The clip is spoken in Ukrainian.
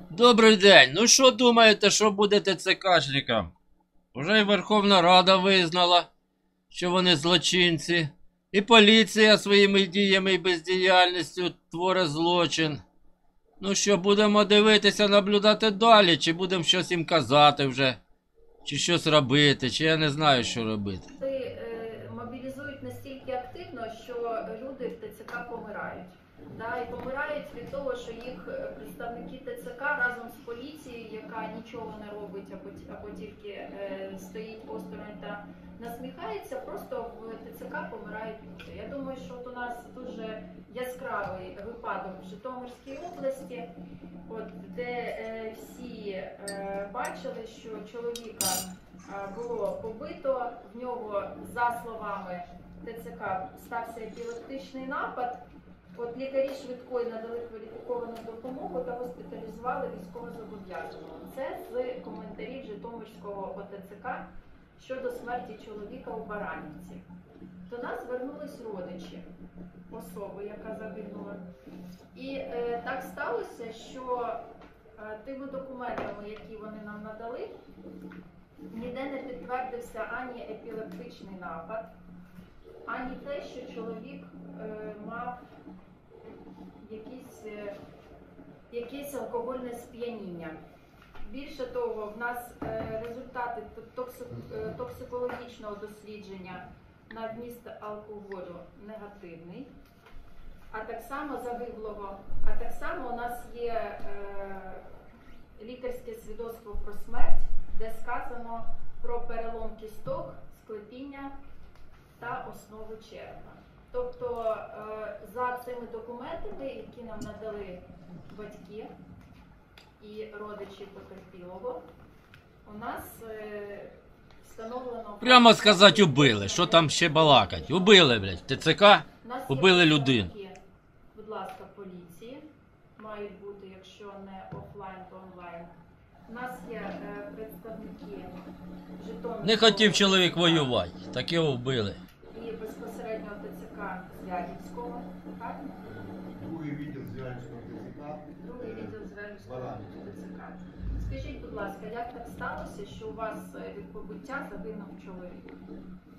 Добрий день. Ну що думаєте, що буде ТЦКшникам? Уже і Верховна Рада визнала, що вони злочинці. І поліція своїми діями і бездіяльністю творить злочин. Ну що, будемо дивитися, наблюдати далі, чи будемо щось їм казати вже, чи щось робити, чи я не знаю, що робити. Мобілізують настільки активно, що люди в ТЦК помирають. І помирають від того, що їх представники ТЦК разом з поліцією, яка нічого не робить, або тільки стоїть осторонь та насміхається, просто в ТЦК помирають люди. Я думаю, що от у нас дуже яскравий випадок в Житомирській області, де всі бачили, що чоловіка було побито, в нього, за словами ТЦК, стався епілептичний напад. Лікарі швидкої надали кваліфіковану допомогу та госпіталізували військовозобов'язаного. Це з коментарів Житомирського ОТЦК щодо смерті чоловіка у Баранівці. До нас звернулись родичі особи, яка загинула. І так сталося, що тими документами, які вони нам надали, ніде не підтвердився ані епілептичний напад, ані те, що чоловік мав якесь алкогольне сп'яніння. Більше того, в нас результати токсикологічного дослідження на вміст алкоголю негативний, а так само загиблого. А так само у нас є лікарське свідоцтво про смерть, де сказано про перелом кісток, склепіння та основи черепа. Тобто за цими документами, які нам надали батьки і родичі потерпілого, у нас встановлено... Прямо сказати, убили. Що там ще балакать? Убили, блядь, ТЦК, убили людину. Будь ласка, поліції мають бути, якщо не офлайн, то онлайн. У нас є представники Житомирського... Не хотів чоловік воювати, так його вбили. І безпосередньо ТЦК Звягільського, так? Другий відділ Звягільського ТЦК. Другий відділ Звягільського ТЦК. Скажіть, будь ласка, як так сталося, що у вас від побиття загинув чоловік?